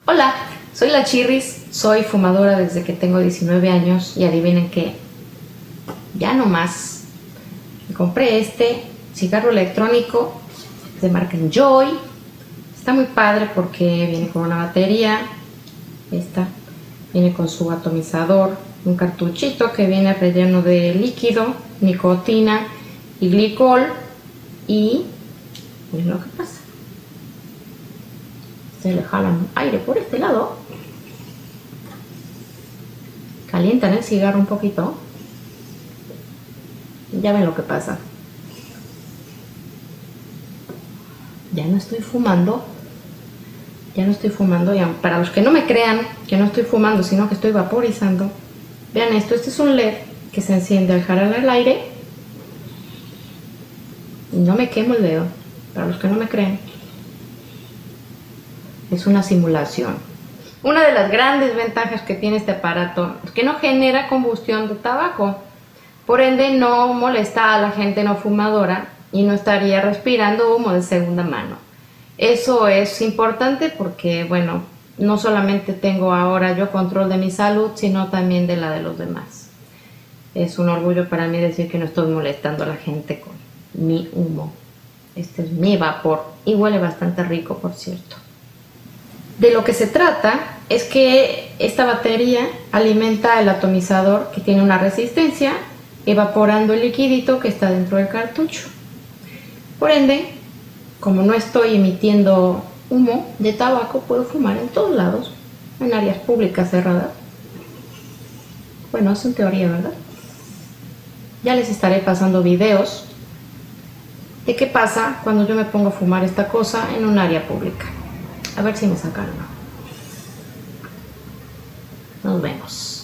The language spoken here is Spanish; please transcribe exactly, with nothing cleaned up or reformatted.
Hola, soy la Chirris, soy fumadora desde que tengo diecinueve años y adivinen qué, ya no más. Me compré este cigarro electrónico de marca Enjoy. Está muy padre porque viene con una batería, esta viene con su atomizador, un cartuchito que viene relleno de líquido, nicotina y glicol. Y miren lo que pasa. Se le jalan aire por este lado, calientan el cigarro un poquito y ya ven lo que pasa. Ya no estoy fumando, ya no estoy fumando. Y para los que no me crean que no estoy fumando, sino que estoy vaporizando, vean esto. Este es un L E D que se enciende al jalar el aire y no me quemo el dedo. Para los que no me creen, es una simulación. Una de las grandes ventajas que tiene este aparato es que no genera combustión de tabaco, por ende no molesta a la gente no fumadora y no estaría respirando humo de segunda mano. Eso es importante porque, bueno, no solamente tengo ahora yo control de mi salud, sino también de la de los demás. Es un orgullo para mí decir que no estoy molestando a la gente con mi humo. Este es mi vapor y huele bastante rico, por cierto. De lo que se trata es que esta batería alimenta el atomizador que tiene una resistencia, evaporando el liquidito que está dentro del cartucho. Por ende, como no estoy emitiendo humo de tabaco, puedo fumar en todos lados, en áreas públicas cerradas. Bueno, es en teoría, ¿verdad? Ya les estaré pasando videos de qué pasa cuando yo me pongo a fumar esta cosa en un área pública. A ver si me sacan. Nos vemos.